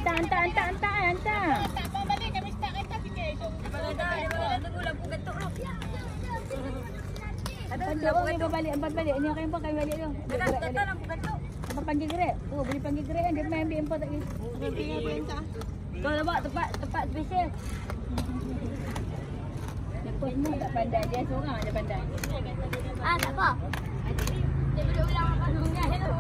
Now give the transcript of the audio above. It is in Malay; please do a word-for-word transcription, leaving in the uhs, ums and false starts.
Anta, anta, anta, anta, anta. Tak apa balik kami start kereta sikit. Daripada dah, daripada tunggu lampu gantuk tu. Ada lampu gantuk. Balik, empat balik. Ni akan empat kami balik tu. Dah, dah, dah lampu gantuk. Apa panggil Grab? Oh, boleh panggil Grab kan? Dia main ambil empat tak ni. Tinggal perintah. Kau nampak tempat tempat special. Lepas semua tak pandai. Dia seorang ada pandai. Ah, tak apa. Dia duduk bilang apa tu kan.